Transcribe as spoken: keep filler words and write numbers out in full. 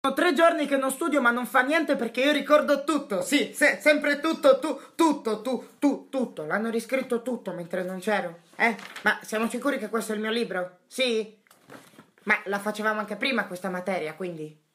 Sono tre giorni che non studio, ma non fa niente perché io ricordo tutto. Sì, se, sempre tutto, tu, tutto, tu, tu, tutto. L'hanno riscritto tutto mentre non c'ero. Eh? Ma siamo sicuri che questo è il mio libro? Sì? Ma la facevamo anche prima questa materia, quindi...